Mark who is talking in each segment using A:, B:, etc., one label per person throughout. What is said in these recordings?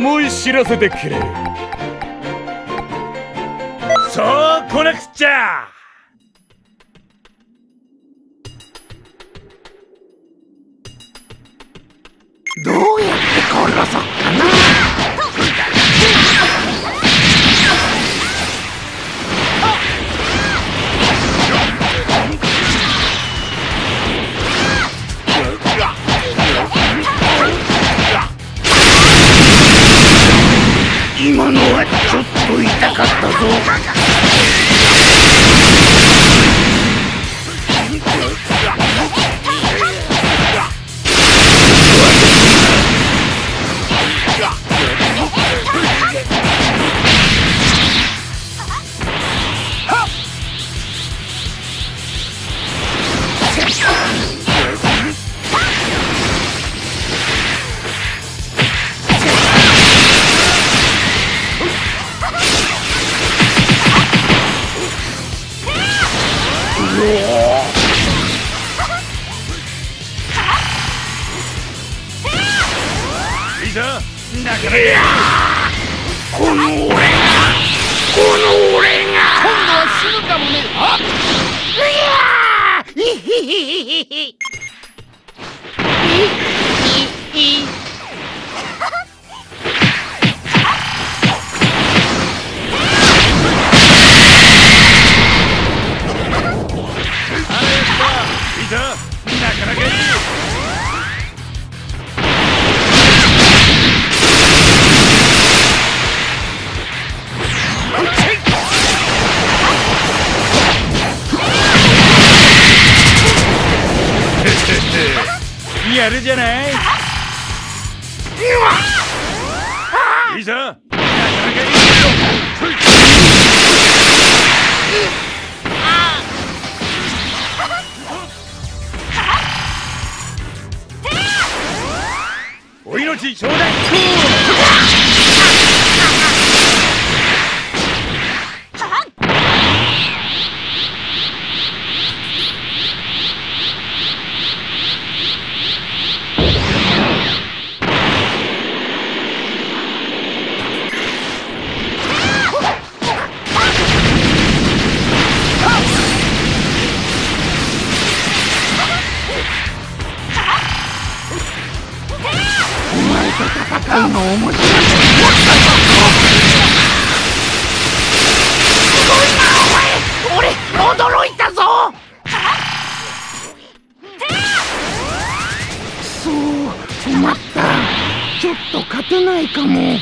A: 思い知らせてくれる。そうこなくっちゃ。
B: どうやって殺そうかな。今のはちょっと痛かったぞ。この俺が今度は死ぬかもね。あっ、いた、なかなかいい。やるじゃない。いいぞ、なかなかいい。お命ちょうだい。戦うの面白い。すごいなお前、俺驚いたぞ。そう困った、ちょっと勝てないかも。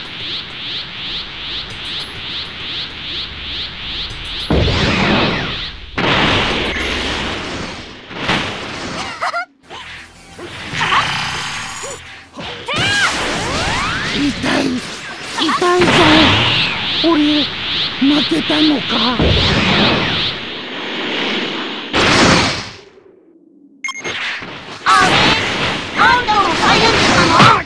B: 痛いぞ。俺負けたのか。あれ、あんたもサイレントなの？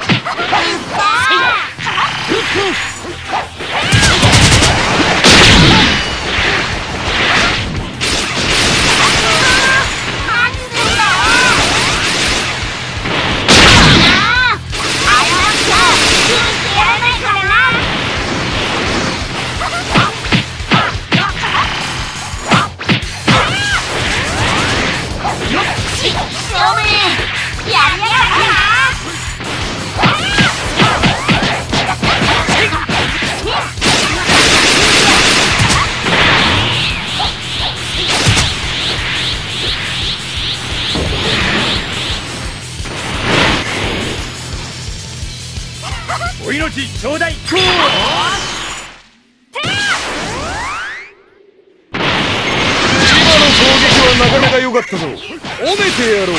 B: お命ちょうだい。今の攻撃はなかなか良かったぞ。褒めてやろう。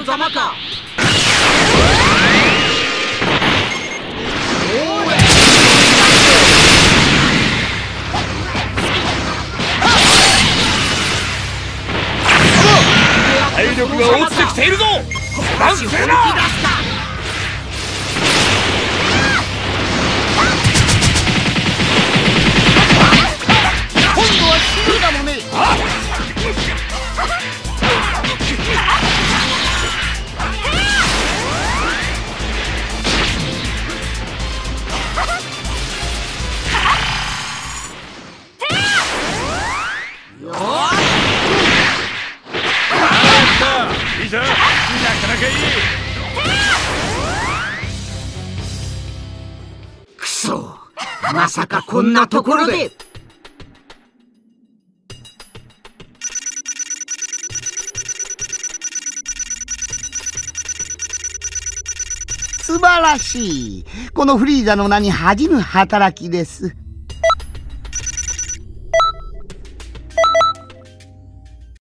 C: のざまか。
B: 体力が落ちてきているぞ。男性だ。
C: 今度はシルだもんね。
A: いいじゃん、なかなかいい。
C: くそ、まさかこんなところで。
D: 素晴らしい。このフリーザの名に恥じぬ働きです。